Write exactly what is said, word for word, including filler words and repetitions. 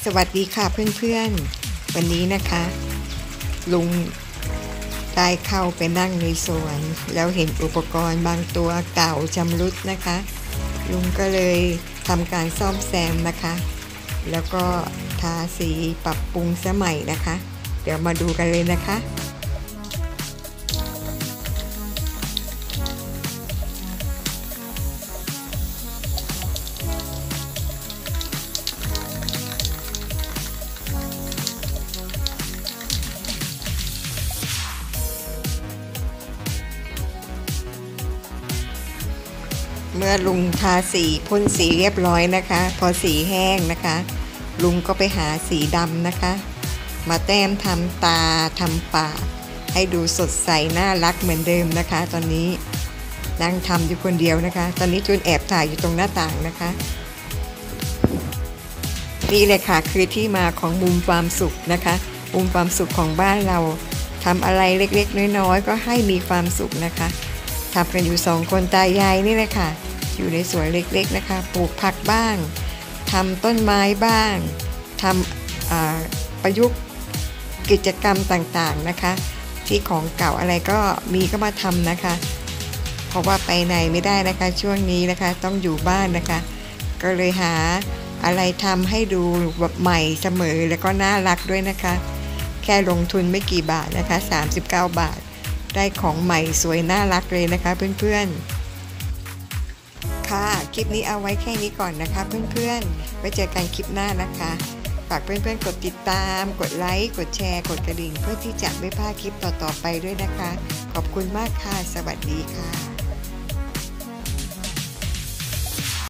สวัสดีค่ะเพื่อนๆวันนี้นะคะลุงได้เข้าไปนั่งในสวนแล้วเห็นอุปกรณ์บางตัวเก่าชำรุดนะคะลุงก็เลยทำการซ่อมแซมนะคะแล้วก็ทาสีปรับปรุงสมัยนะคะเดี๋ยวมาดูกันเลยนะคะเมื่อลุงทาสีพ่นสีเรียบร้อยนะคะพอสีแห้งนะคะลุงก็ไปหาสีดำนะคะมาแต้มทำตาทำปากให้ดูสดใสน่ารักเหมือนเดิมนะคะตอนนี้นั่งทำอยู่คนเดียวนะคะตอนนี้จูนแอบถ่ายอยู่ตรงหน้าต่างนะคะนี่เลยค่ะคือที่มาของมุมความสุขนะคะมุมความสุขของบ้านเราทำอะไรเล็กๆน้อยๆก็ให้มีความสุขนะคะทำกันอยู่สองคนตายายนี่แหละค่ะอยู่ในสวนเล็กๆนะคะปลูกผักบ้างทำต้นไม้บ้างทำประยุกต์กิจกรรมต่างๆนะคะที่ของเก่าอะไรก็มีก็มาทำนะคะเพราะว่าไปไหนไม่ได้นะคะช่วงนี้นะคะต้องอยู่บ้านนะคะก็เลยหาอะไรทำให้ดูแบบใหม่เสมอแล้วก็น่ารักด้วยนะคะแค่ลงทุนไม่กี่บาทนะคะสามสิบเก้าบาทได้ของใหม่สวยน่ารักเลยนะคะเพื่อนๆค่ะคลิปนี้เอาไว้แค่นี้ก่อนนะคะเพื่อนๆไว้เจอกันคลิปหน้านะคะฝากเพื่อนๆกดติดตามกดไลค์กดแชร์กดกระดิ่งเพื่อที่จะไม่พลาดคลิปต่อๆไปด้วยนะคะขอบคุณมากค่ะสวัสดีค่ะ